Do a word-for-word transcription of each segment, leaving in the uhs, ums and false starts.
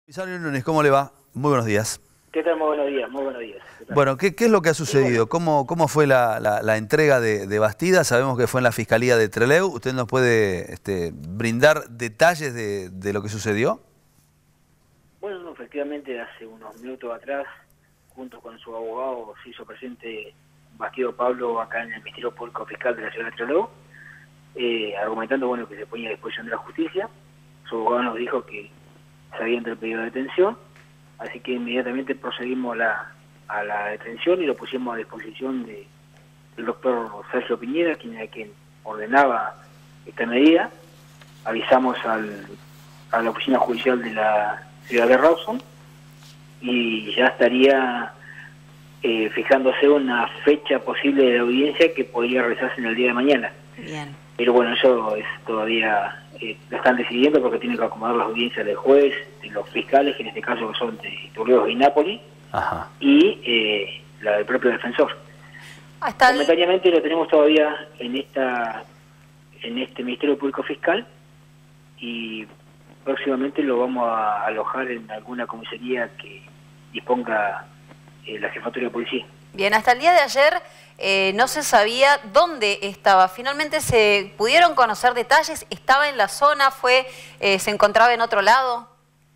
Comisario Núñez, ¿cómo le va? Muy buenos días. ¿Qué tal? Muy buenos días, muy buenos días. Bueno, ¿qué, qué es lo que ha sucedido? ¿Cómo, cómo fue la, la, la entrega de, de Bastida? Sabemos que fue en la Fiscalía de Trelew. ¿Usted nos puede este, brindar detalles de, de lo que sucedió? Bueno, no, efectivamente, hace unos minutos atrás, junto con su abogado, se hizo presente Bastido Pablo acá en el Ministerio Público Fiscal de la ciudad de Trelew, eh, argumentando bueno que se ponía a disposición de la justicia. Su abogado nos dijo que se había entrado el pedido de detención, así que inmediatamente procedimos a la, a la detención y lo pusimos a disposición de, del doctor Sergio Piñera, quien era quien ordenaba esta medida. Avisamos al, a la oficina judicial de la ciudad de Rawson y ya estaría eh, fijándose una fecha posible de audiencia que podría realizarse en el día de mañana. Bien. Pero bueno, eso es todavía, eh, lo están decidiendo porque tienen que acomodar las audiencias del juez, de los fiscales, que en este caso son de Iturrios y Nápoli, Ajá. y eh, la del propio defensor. Hasta Momentáneamente lo tenemos todavía en esta en este Ministerio Público Fiscal y próximamente lo vamos a alojar en alguna comisaría que disponga eh, la Jefatura de Policía. Bien, hasta el día de ayer eh, no se sabía dónde estaba. Finalmente se pudieron conocer detalles. ¿Estaba en la zona? ¿Fue eh, se encontraba en otro lado?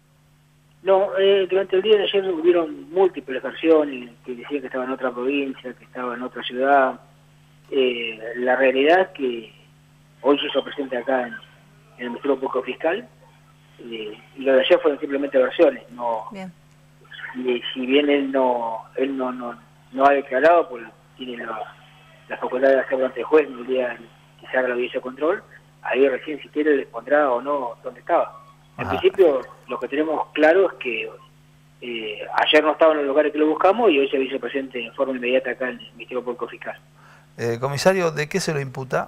No, eh, durante el día de ayer hubieron múltiples versiones que decían que estaba en otra provincia, que estaba en otra ciudad. Eh, la realidad es que hoy se hizo presente acá en, en el Ministerio Público Fiscal eh, y lo de ayer fueron simplemente versiones. No, Bien. y si bien él no él no no, no ha declarado, pues tiene la, la facultad de hacerlo ante el juez en el día que se haga la audiencia de control, ahí recién si quiere les pondrá o no dónde estaba. En Ajá. principio, lo que tenemos claro es que eh, ayer no estaba en los lugares que lo buscamos y hoy se hizo presente en forma inmediata acá en el Ministerio Público Fiscal. Eh, comisario, ¿de qué se lo imputa?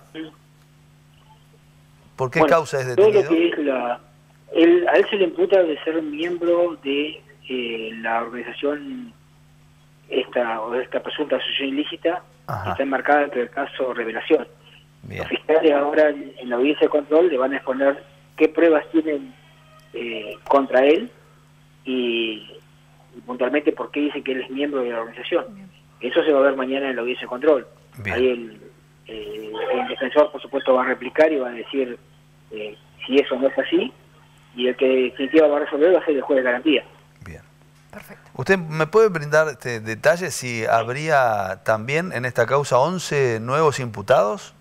¿Por qué Bueno, causa es todo detenido? lo que es la, él, a él se le imputa de ser miembro de eh, la organización esta o esta presunta asociación ilícita. Ajá. Que está enmarcada entre el caso Revelación. Bien. Los fiscales ahora en, en la audiencia de control le van a exponer qué pruebas tienen eh, contra él y, y puntualmente por qué dice que él es miembro de la organización. Bien. Eso se va a ver mañana en la audiencia de control. Bien. Ahí el, eh, el defensor por supuesto va a replicar y va a decir eh, si eso no es así, y el que definitivamente va a resolver va a ser el juez de garantía. Bien. Perfecto. ¿Usted me puede brindar este, detalles si habría también en esta causa once nuevos imputados?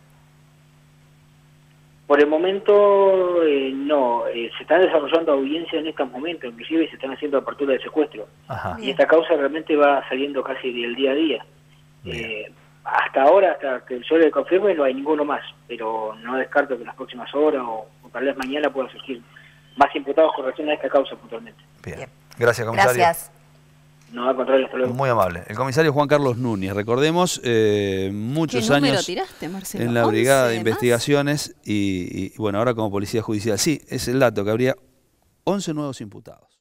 Por el momento eh, no, eh, se están desarrollando audiencias en estos momentos, inclusive se están haciendo apertura de secuestro. Ajá. Y esta causa realmente va saliendo casi del día a día. Eh, hasta ahora, hasta que yo le confirme, no hay ninguno más, pero no descarto que en las próximas horas o, o tal vez mañana pueda surgir más imputados con relación a esta causa puntualmente. Bien. Bien. Gracias, comisario. Gracias. No, al contrario, hasta luego. Muy amable. El comisario Juan Carlos Núñez, recordemos, eh, muchos ¿Qué número años tiraste, Marcelo? en la Brigada de ¿once más? Investigaciones y, y bueno, ahora como Policía Judicial. Sí, es el dato, que habría once nuevos imputados.